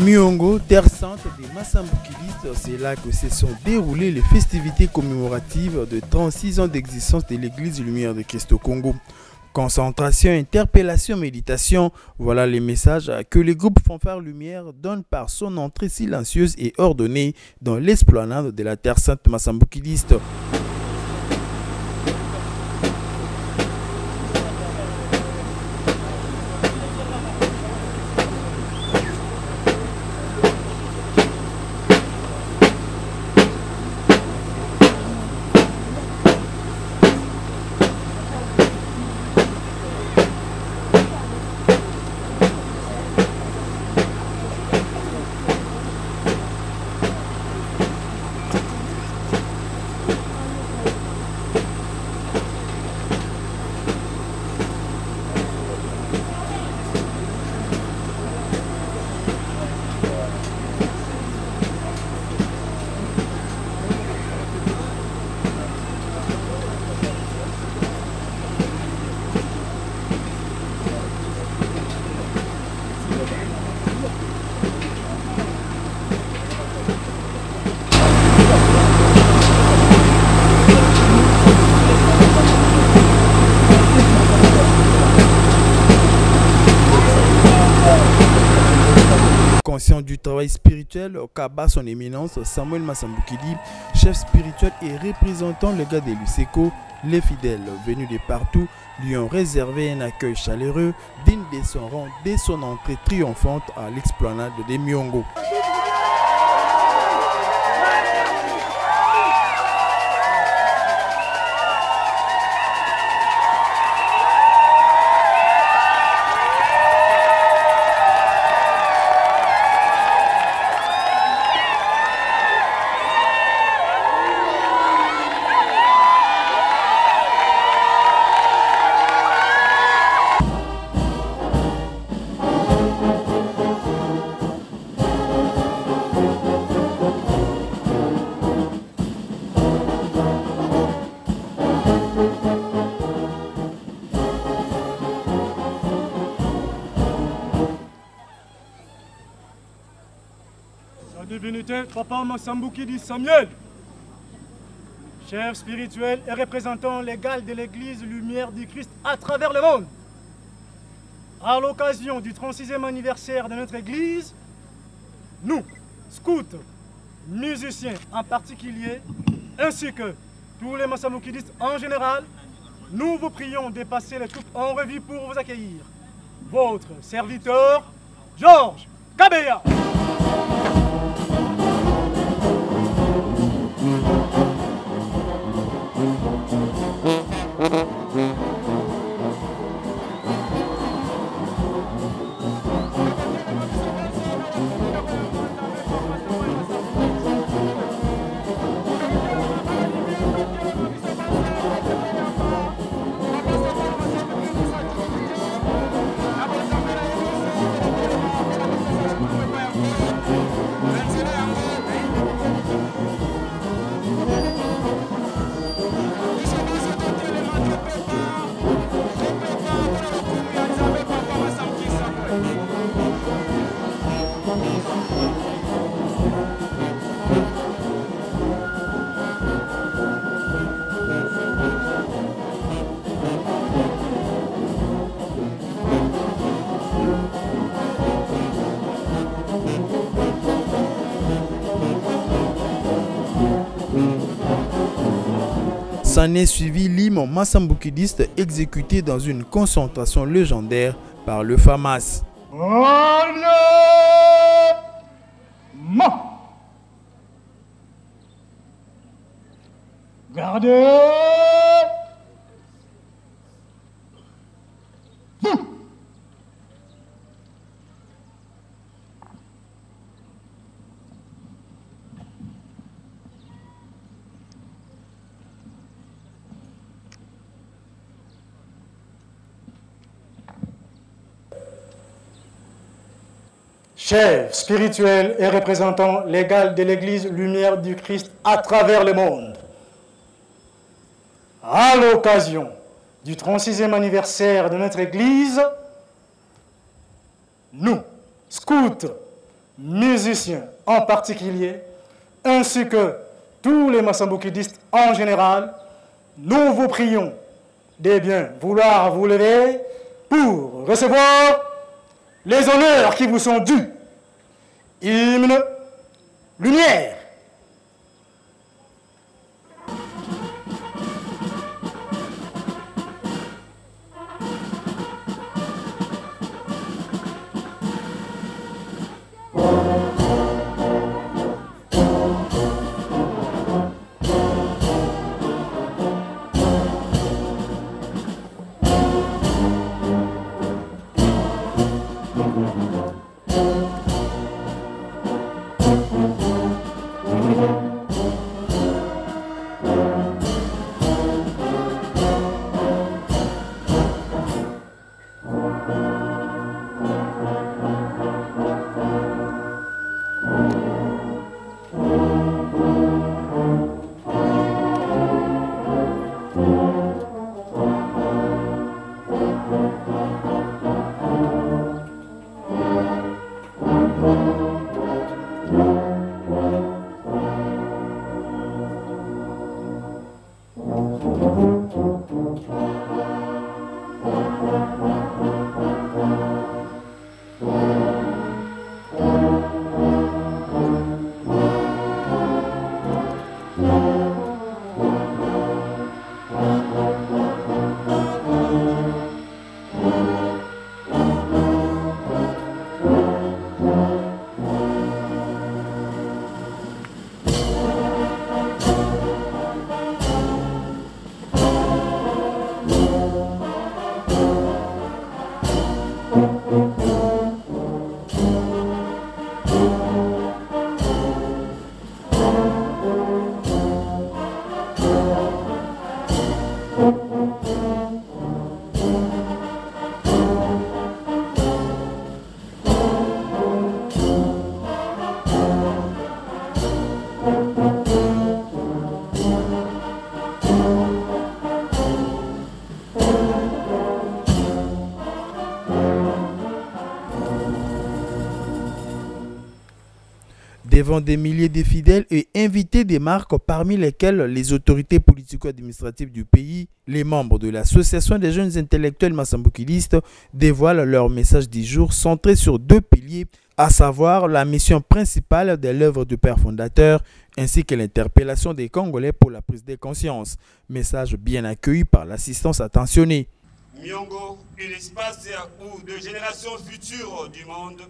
Miongo, terre sainte des Massamboukilistes, c'est là que se sont déroulées les festivités commémoratives de 36 ans d'existence de l'Église Lumière de Christ au Congo. Concentration, interpellation, méditation, voilà les messages que le groupe Fanfare Lumière donne par son entrée silencieuse et ordonnée dans l'esplanade de la terre sainte Massambouquiliste. Conscient du travail spirituel, Kaba, son éminence, Samuel Massamboukili, chef spirituel et représentant le gars de l'USECO, les fidèles venus de partout lui ont réservé un accueil chaleureux digne de son rang dès son entrée triomphante à l'explanade de Miongo. Sa divinité, Papa Massamboukili Samuel, chef spirituel et représentant légal de l'Église Lumière du Christ à travers le monde. À l'occasion du 36e anniversaire de notre Église, nous, scouts, musiciens en particulier, ainsi que tous les Massamboukilistes en général, nous vous prions de passer les troupes en revue pour vous accueillir. Votre serviteur, Georges Kabeya. S'en est suivi l'hymne Massamboukiliste exécuté dans une concentration légendaire par le FAMAS. Gardez vous. Chef spirituel et représentant légal de l'Église Lumière du Christ à travers le monde, à l'occasion du 36e anniversaire de notre Église, nous, scouts, musiciens en particulier, ainsi que tous les massamboukidistes en général, nous vous prions de bien vouloir vous lever pour recevoir les honneurs qui vous sont dus. Hymne, lumière. Devant des milliers de fidèles et invités des marques, parmi lesquels les autorités politico-administratives du pays, les membres de l'Association des jeunes intellectuels massamboukidistes dévoilent leur message du jour centré sur deux piliers, à savoir la mission principale de l'œuvre du père fondateur ainsi que l'interpellation des Congolais pour la prise de conscience. Message bien accueilli par l'assistance attentionnée. Myongo, un espace où de générations futures du monde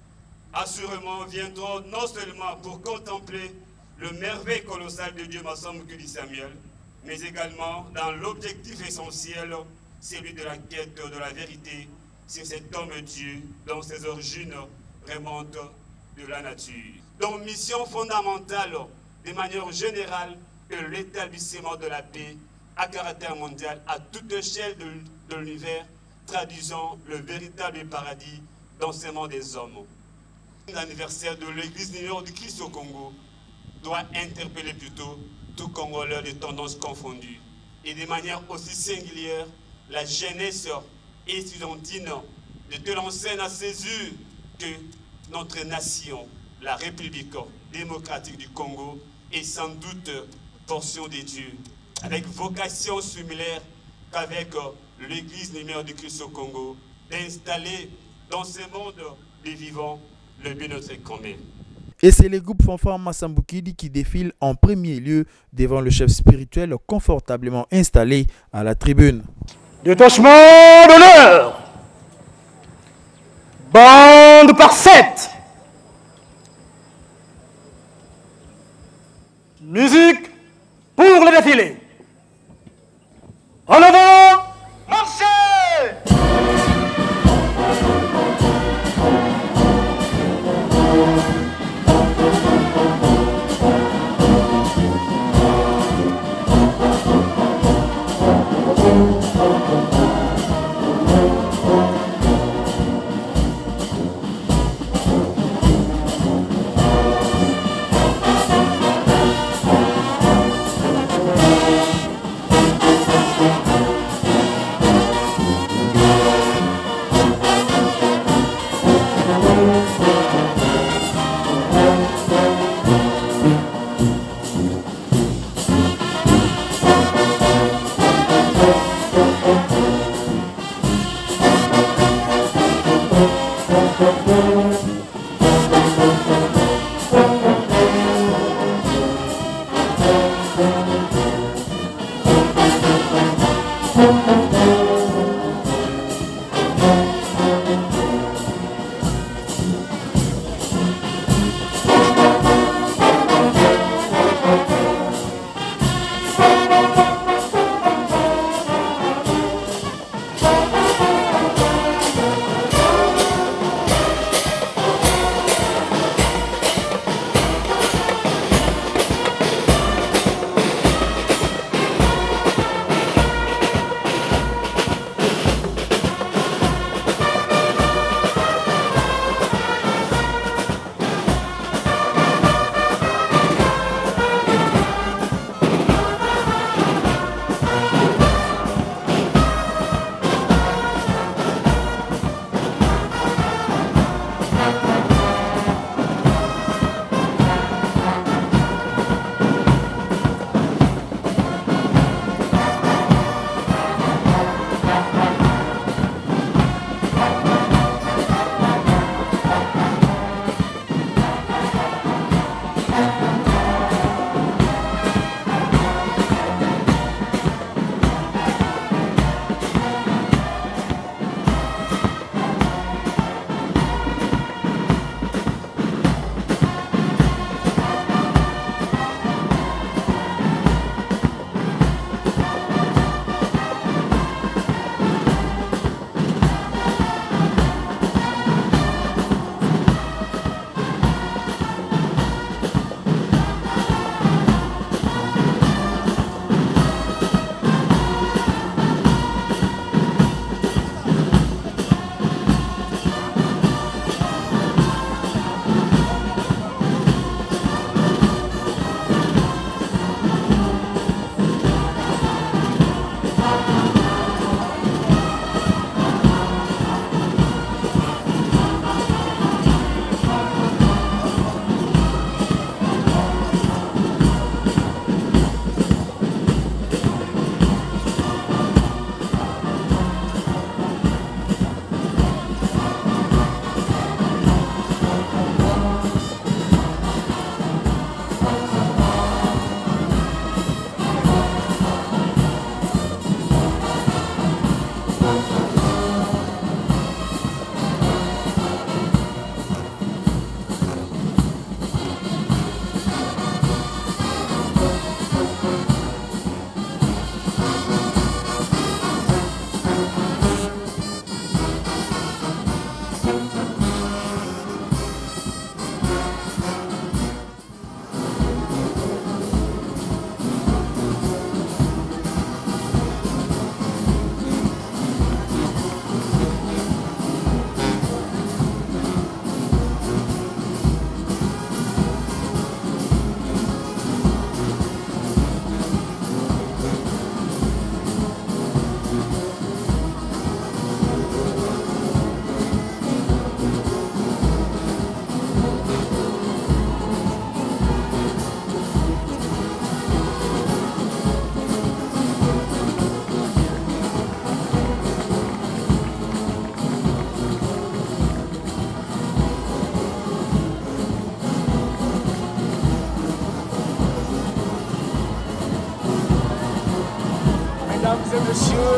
assurément viendront non seulement pour contempler le merveille colossal de Dieu Massamboukidi Samuel, mais également dans l'objectif essentiel, celui de la quête de la vérité sur cet homme-Dieu dont ses origines remontent de la nature. Donc mission fondamentale de manière générale que l'établissement de la paix à caractère mondial à toute échelle de l'univers, traduisant le véritable paradis d'enseignement des hommes. L'anniversaire de l'église numéro du Christ au Congo doit interpeller plutôt tout Congolais de tendances confondues et de manière aussi singulière la jeunesse estudiantine de telle enseigne à césure que notre nation, la République démocratique du Congo, est sans doute portion de Dieu, avec vocation similaire qu'avec l'église numéro du Christ au Congo, d'installer dans ce monde des vivants le but de notre commun. Et c'est le groupe Fanfare Massamboukidi qui défile en premier lieu devant le chef spirituel confortablement installé à la tribune. Détachement d'honneur. Bande par 7. Musique pour le défilé. En avant, marchez! messieurs,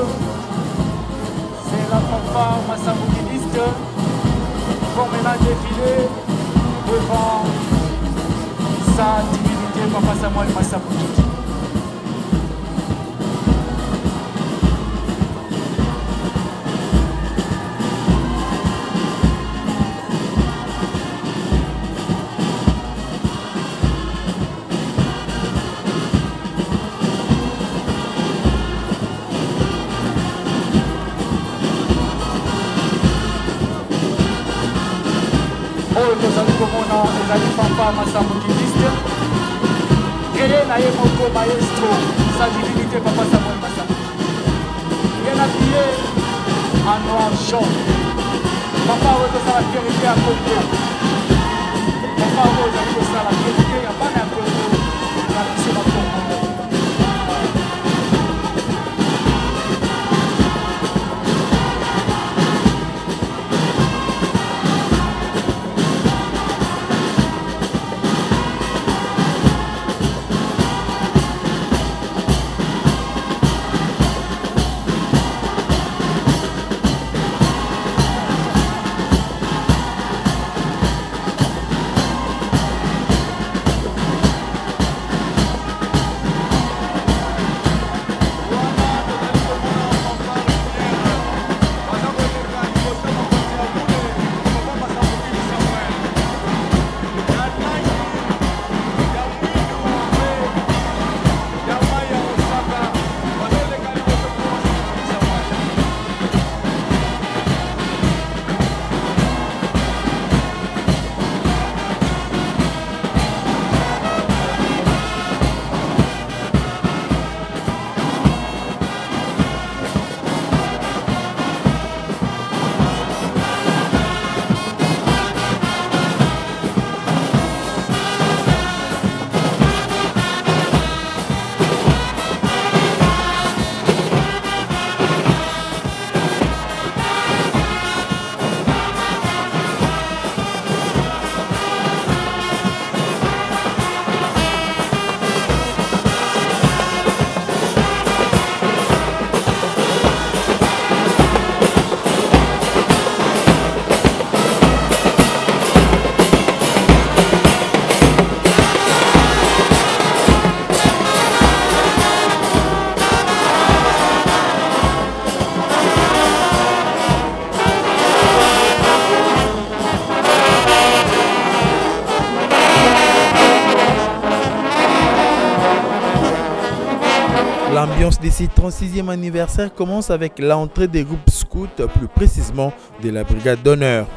c'est la fanfare massamboukiniste qui vont maintenant défiler devant sa divinité Papa Samuel Massaboukiki. Tozali komona ezali papa massamboukiniste créé na ye moko maestro sa divinité Papa Samuel Massaboukiki. Bien habillé en noir jaune. Papa oyo tozala vérité ya Congo. Papa oyo ozali kosala vérité ya bana ya Congo na biso na Congo. L'ambiance de ce 36e anniversaire commence avec l'entrée des groupes scouts, plus précisément de la brigade d'honneur.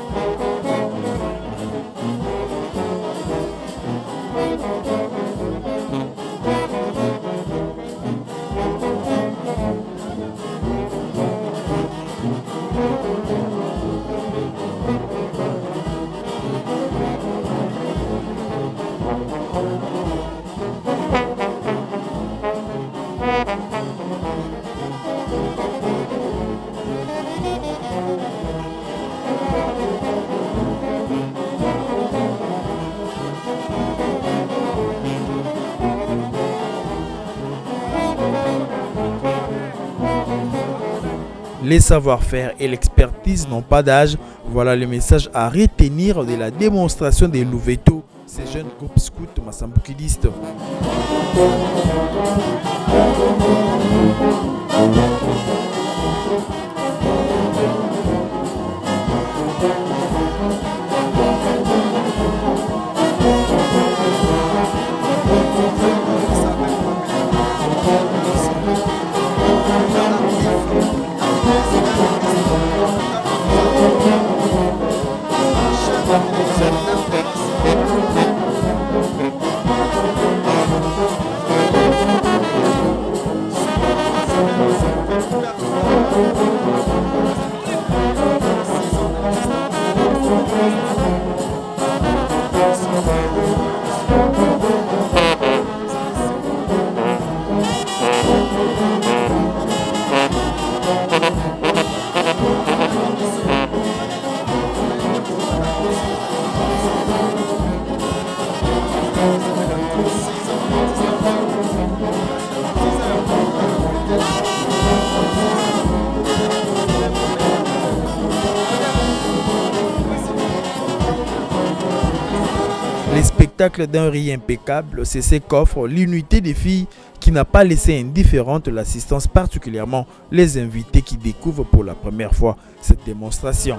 Les savoir-faire et l'expertise n'ont pas d'âge. Voilà le message à retenir de la démonstration des Louveteaux, ces jeunes groupes scouts massambukidistes. Les spectacles d'un riz impeccable, c'est ce qu'offre l'unité des filles qui n'a pas laissé indifférente l'assistance, particulièrement les invités qui découvrent pour la première fois cette démonstration.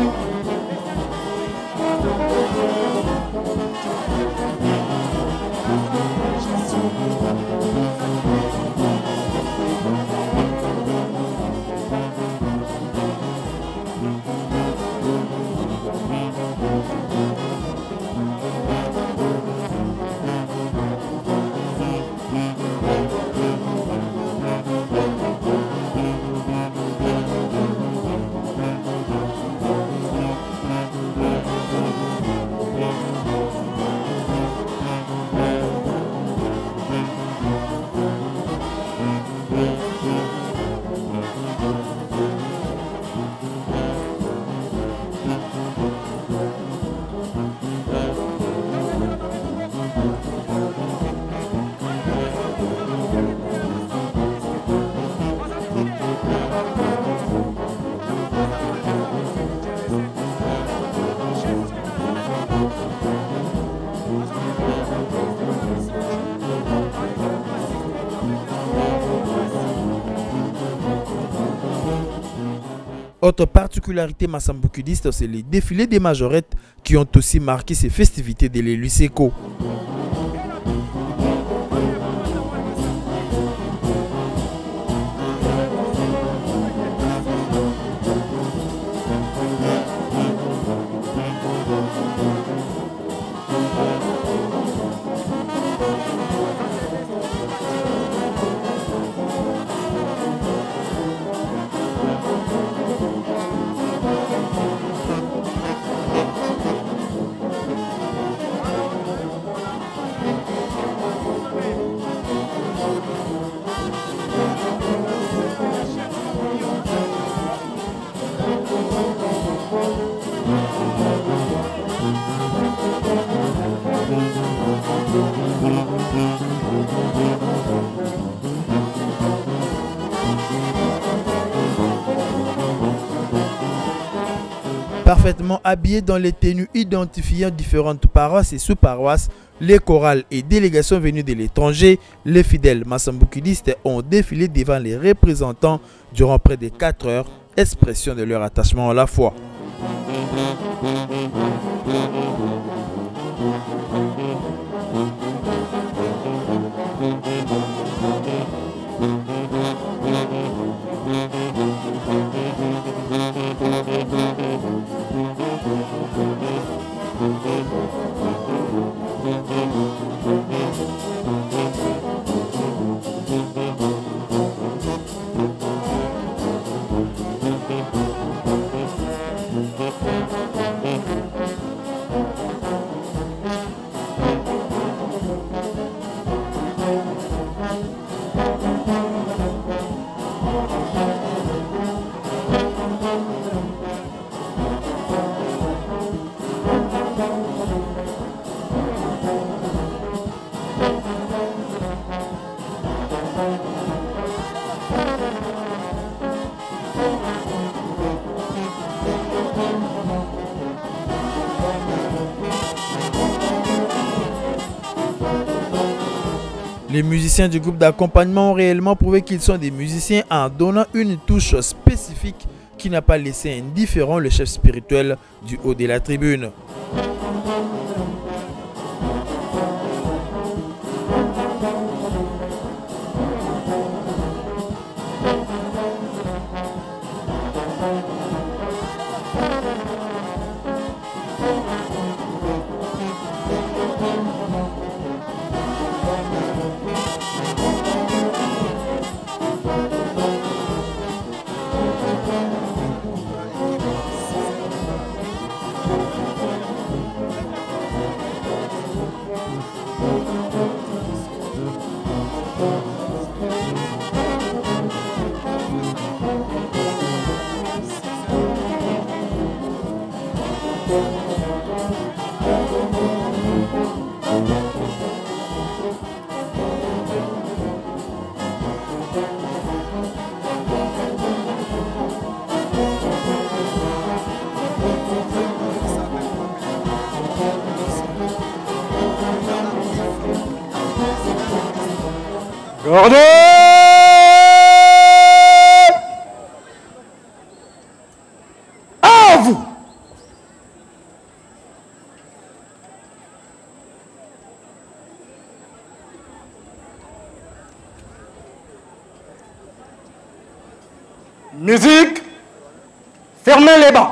Autre particularité massambukidiste, c'est les défilés des majorettes qui ont aussi marqué ces festivités de l'Eluseko. Parfaitement habillés dans les tenues identifiant différentes paroisses et sous-paroisses, les chorales et délégations venues de l'étranger, les fidèles massambukidistes ont défilé devant les représentants durant près de 4 heures, expression de leur attachement à la foi. Les musiciens du groupe d'accompagnement ont réellement prouvé qu'ils sont des musiciens en donnant une touche spécifique qui n'a pas laissé indifférent le chef spirituel du haut de la tribune. Gordon! À vous! Musique, fermez les bancs.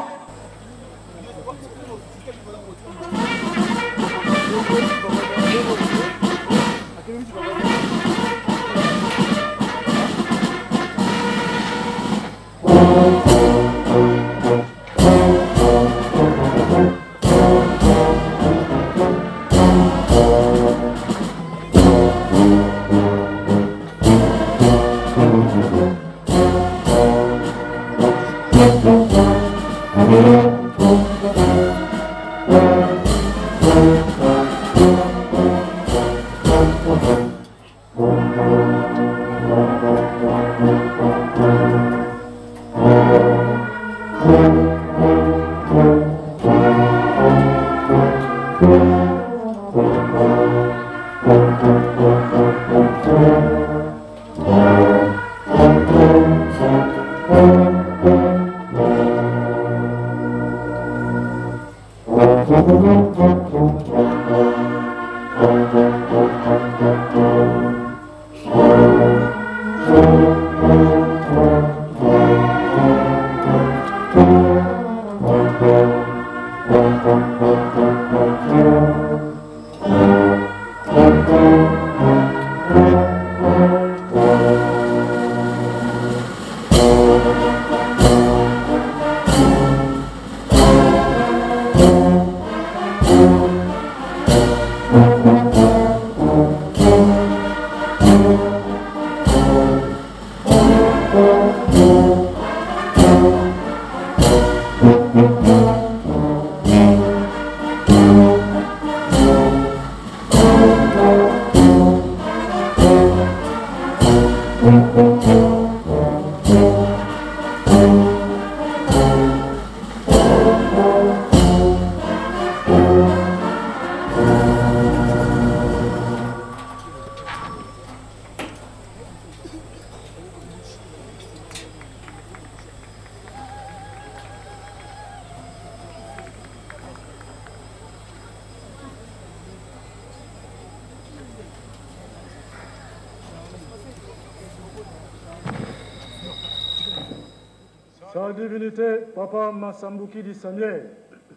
Sa divinité, Papa Masambukidi Samuel,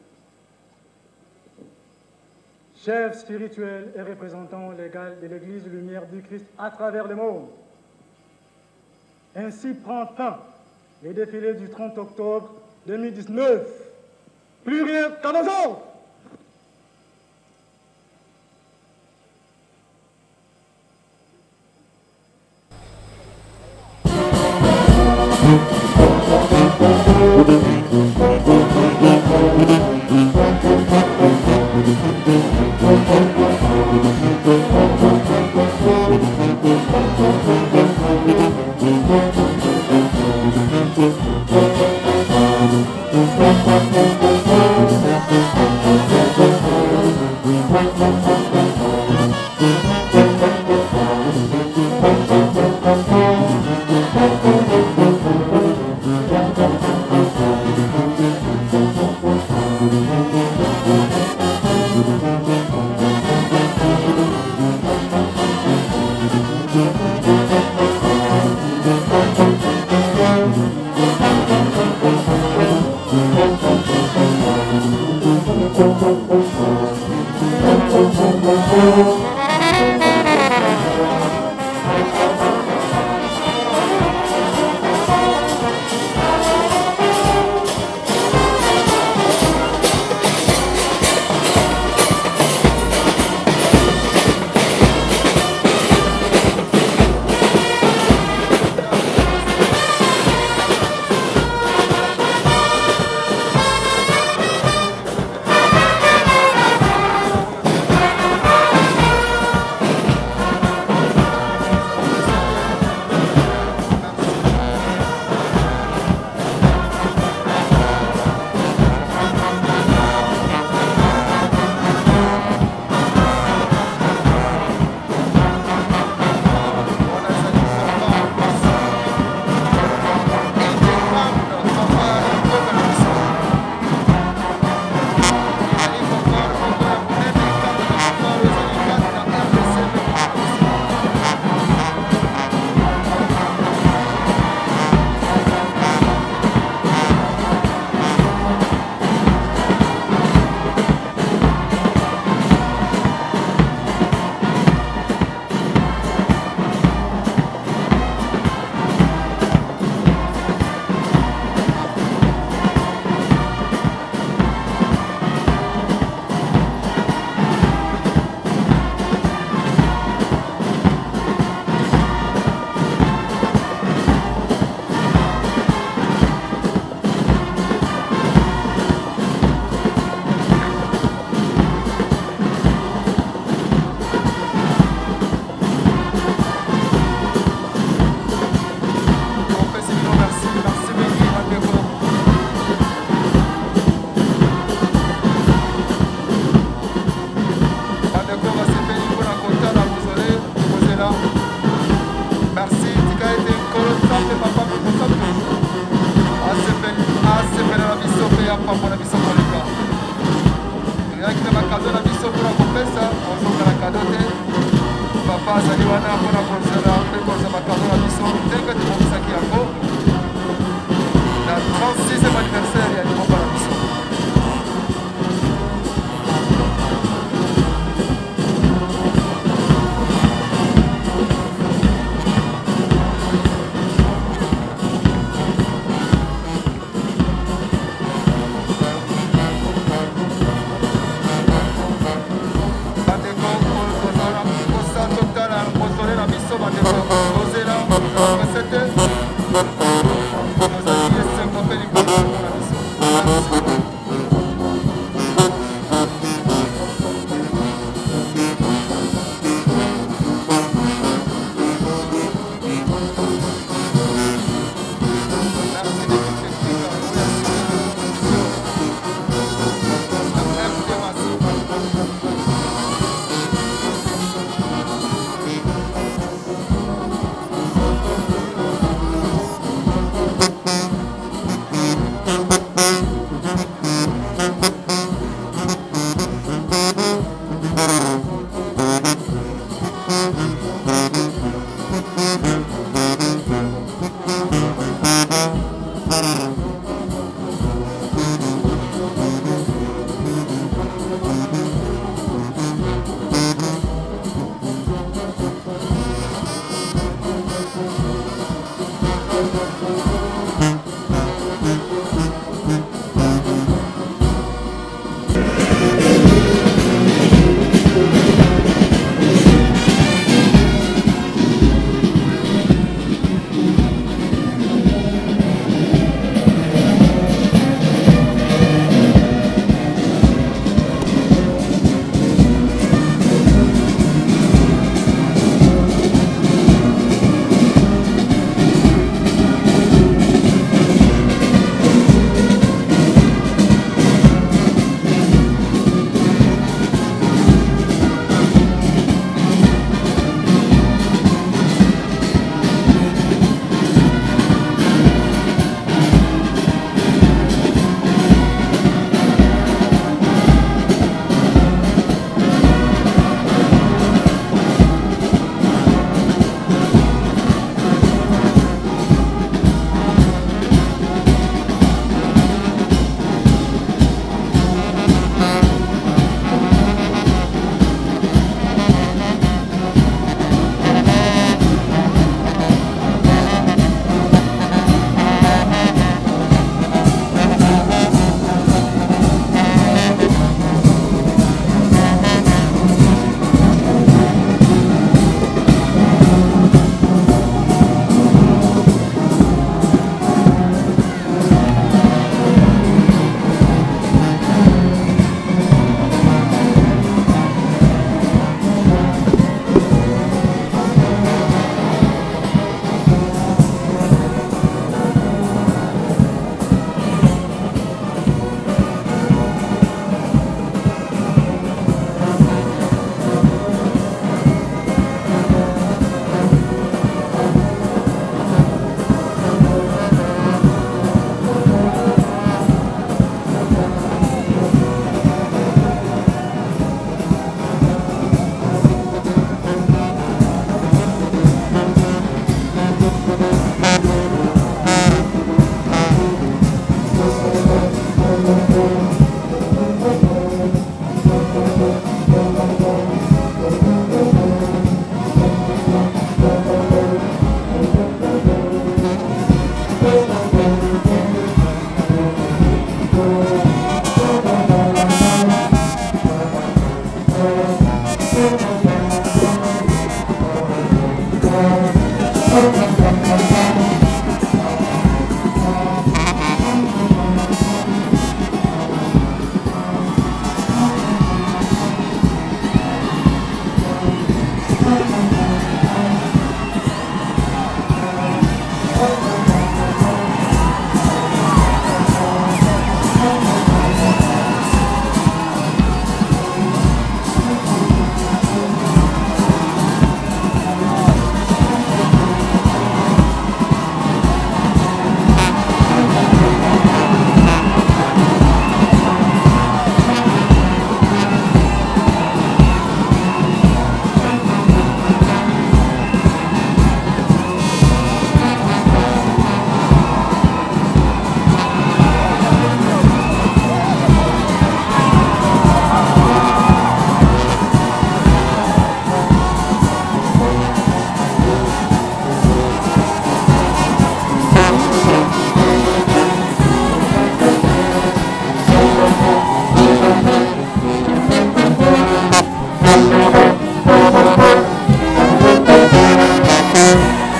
chef spirituel et représentant légal de l'Église Lumière du Christ à travers le monde. Ainsi prend fin le défilé du 30 octobre 2019. Plus rien qu'à nos ordres.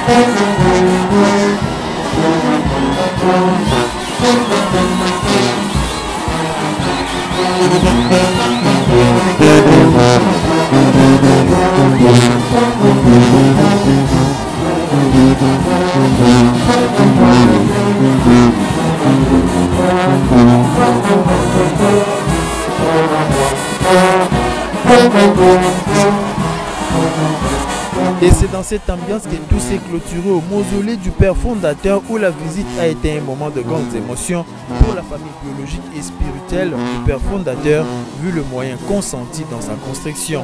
Et c'est dans cette ambiance que tout s'est clôturé au mausolée du père fondateur où la visite a été un moment de grandes émotions pour la famille biologique et spirituelle du père fondateur vu le moyen consenti dans sa construction.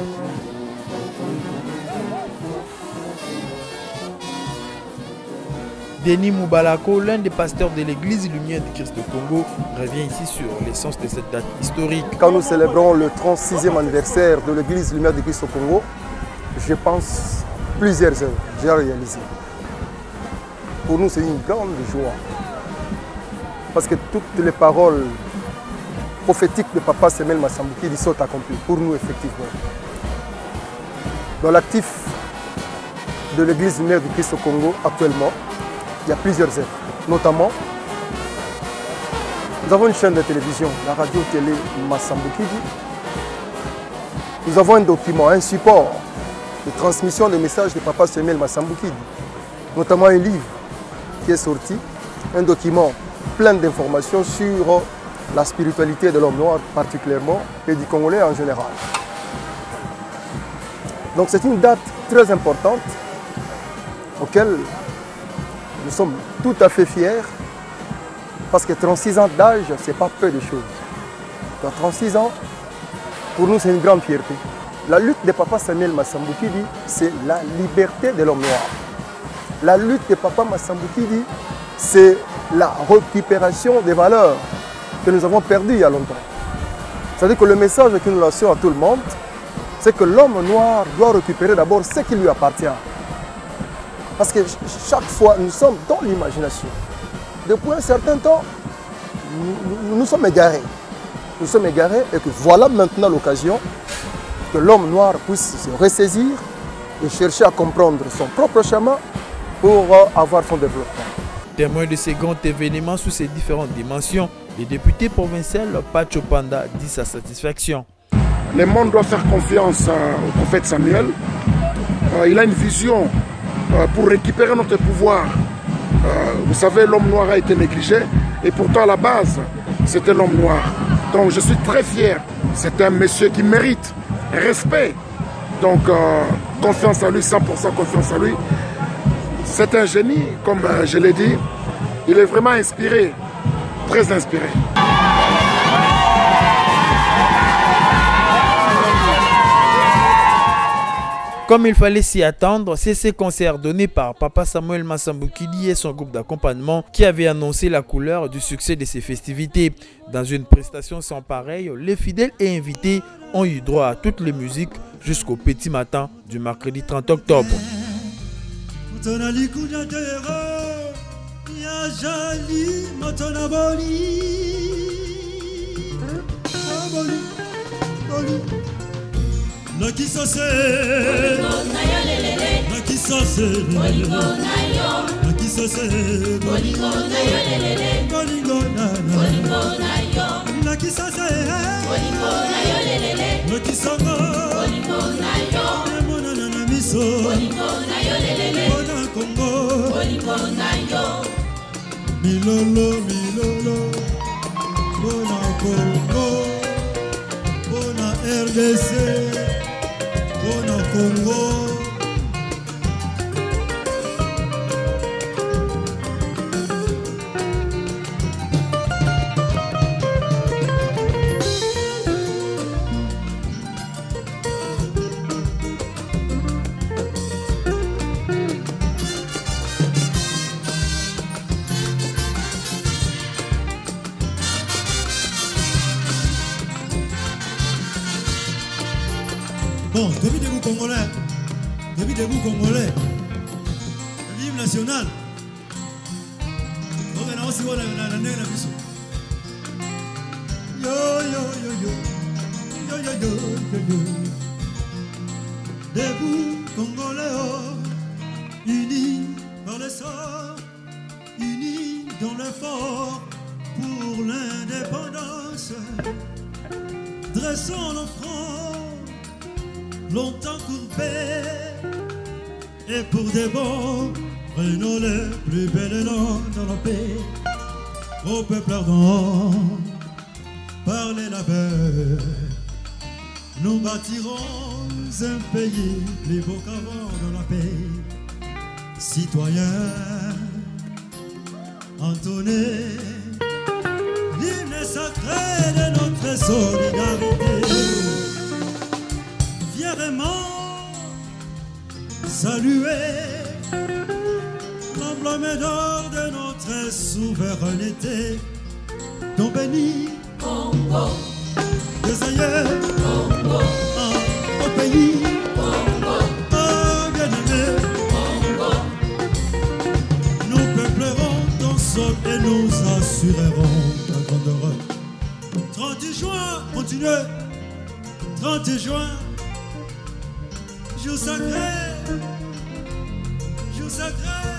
Denis Moubalako, l'un des pasteurs de l'église Lumière du Christ au Congo, revient ici sur l'essence de cette date historique. Quand nous célébrons le 36e anniversaire de l'église Lumière du Christ au Congo, je pense plusieurs œuvres déjà réalisées. Pour nous, c'est une grande joie. Parce que toutes les paroles prophétiques de Papa Samuel Massambuki sont accomplies pour nous, effectivement. Dans l'actif de l'église Lumière du Christ au Congo, actuellement, il y a plusieurs œuvres. Notamment, nous avons une chaîne de télévision, la radio-télé Massambuki. Nous avons un document, un support de transmission des messages de Papa Samuel Massambuki, notamment un livre qui est sorti, un document plein d'informations sur la spiritualité de l'homme noir particulièrement et du Congolais en général. Donc c'est une date très importante auquel nous sommes tout à fait fiers parce que 36 ans d'âge, ce n'est pas peu de choses. Dans 36 ans, pour nous c'est une grande fierté. La lutte de Papa Samuel Massambuki, c'est la liberté de l'homme noir. La lutte de Papa Massambuki, c'est la récupération des valeurs que nous avons perdues il y a longtemps. C'est-à-dire que le message que nous lançons à tout le monde, c'est que l'homme noir doit récupérer d'abord ce qui lui appartient. Parce que chaque fois, nous sommes dans l'imagination. Depuis un certain temps, nous sommes égarés. Nous sommes égarés et que voilà maintenant l'occasion que l'homme noir puisse se ressaisir et chercher à comprendre son propre chemin pour avoir son développement. Témoin de ces grands événements sous ces différentes dimensions, le député provincial Pacho Panda dit sa satisfaction. Le monde doit faire confiance au prophète Samuel. Il a une vision pour récupérer notre pouvoir. Vous savez, l'homme noir a été négligé et pourtant à la base, c'était l'homme noir. Donc je suis très fier. C'est un monsieur qui mérite respect. Donc confiance à lui, 100% confiance à lui. C'est un génie, comme je l'ai dit. Il est vraiment inspiré, très inspiré. Comme il fallait s'y attendre, c'est ces concerts donnés par Papa Samuel Massambuki et son groupe d'accompagnement qui avaient annoncé la couleur du succès de ces festivités. Dans une prestation sans pareil, les fidèles et invités ont eu droit à toutes les musiques jusqu'au petit matin du mercredi 30 octobre. Nakisase, nakisase, nakisase, milolo, milolo, bona Congo, bona RDC. Bona Congo. Bon, depuis debout congolais, depuis debout congolais, vive national. On va aussi voir la biso. Yo yo yo yo, yo yo yo yo yo. Debout congolais, unis dans l'effort pour l'indépendance. Dressons nos fronts, longtemps courbés, et pour des bons, prenons les plus belles noms dans nos pays. Au peuple ardent, par les labeurs, nous bâtirons un pays plus beau qu'avant dans la paix. Citoyens, entonnez l'hymne sacré de notre solidarité. Fièrement saluer l'emblème d'or de notre souveraineté. Ton béni Congo, des aïeux Congo, au pays Congo, oh bien-aimé Congo. Nous peuplerons ton sol et nous assurerons ta grandeur. 30 juin, continuez. 30 juin, jour sacré, jour sacré.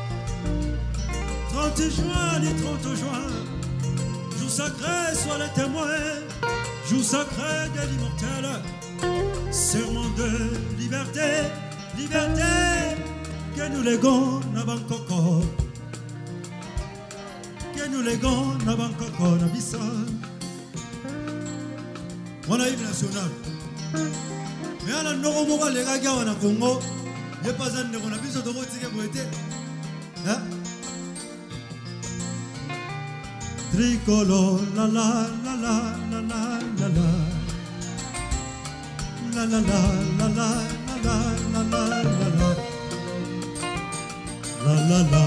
30 juin, les 30 juin, jour sacré, sois les témoins, jour sacré de l'immortel, serment de liberté, liberté, que nous léguons à Bangkok, que nous léguons à Bangkok, à Bissan. On a hymne national. Mais à la Noromoga, les gars, on a Congo, il n'y a pas un de mon avis, sur le route, c'est qu'il été. Tricolore, la la la la la la la la la la la la la la la la la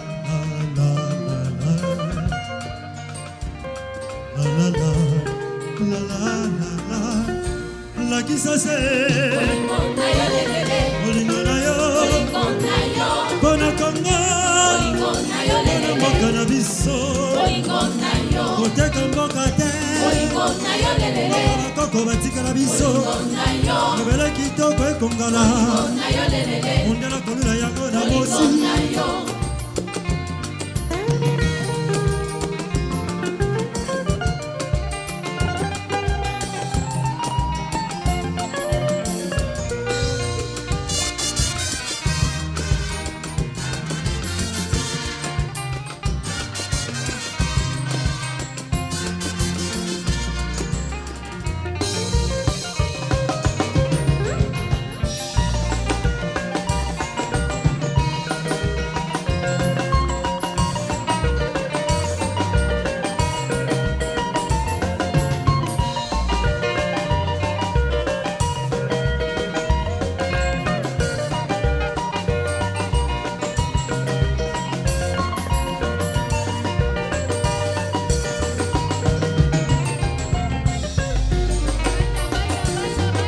la qui ça c'est Olingo na yo Bona Congo Bona mboka na biso Koteka mboka te Bakoko batika na biso Nobele kitoko ekongala Mondela kolula yango na mosi